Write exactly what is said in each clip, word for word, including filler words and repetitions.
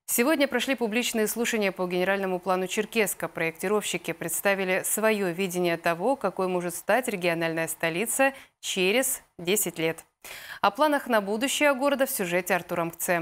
Сегодня прошли публичные слушания по генеральному плану Черкесска. Проектировщики представили свое видение того, какой может стать региональная столица через десять лет. О планах на будущее города в сюжете Артура Мкце.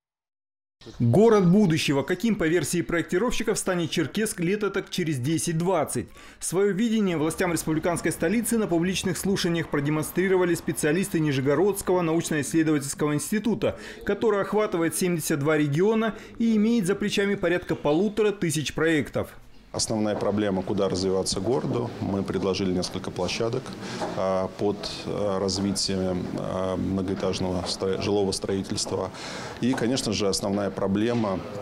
Город будущего. Каким по версии проектировщиков станет Черкесск лето так через десять-двадцать? Свое видение властям республиканской столицы на публичных слушаниях продемонстрировали специалисты Нижегородского научно-исследовательского института, который охватывает семьдесят два региона и имеет за плечами порядка полутора тысяч проектов. Основная проблема, куда развиваться городу. Мы предложили несколько площадок под развитие многоэтажного жилого строительства. И, конечно же, основная проблема –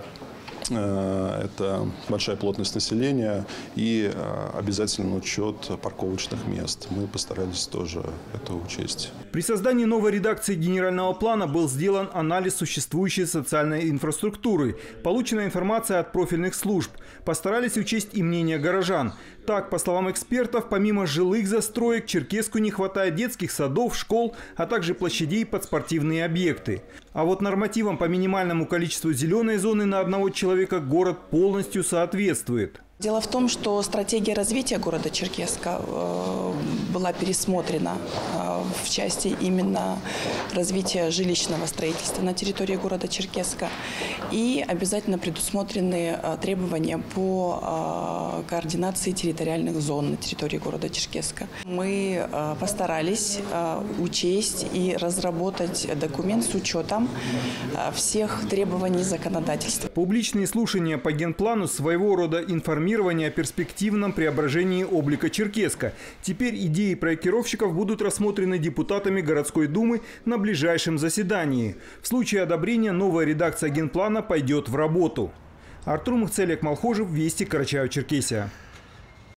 это большая плотность населения и обязательный учет парковочных мест. Мы постарались тоже это учесть. При создании новой редакции генерального плана был сделан анализ существующей социальной инфраструктуры. Получена информация от профильных служб. Постарались учесть и мнение горожан. Так, по словам экспертов, помимо жилых застроек, Черкесску не хватает детских садов, школ, а также площадей под спортивные объекты. А вот нормативам по минимальному количеству зеленой зоны на одного человека город полностью соответствует. Дело в том, что стратегия развития города Черкесска была пересмотрена в части именно развития жилищного строительства на территории города Черкесска. И обязательно предусмотрены требования по координации территориальных зон на территории города Черкесска. Мы постарались учесть и разработать документ с учетом всех требований законодательства. Публичные слушания по генплану своего рода информирование о перспективном преображении облика Черкесска. Теперь идеи проектировщиков будут рассмотрены депутатами городской думы на ближайшем заседании. В случае одобрения новая редакция генплана пойдет в работу. Артур Мкце, Олег Малхожев, Вести, Карачаево-Черкесия.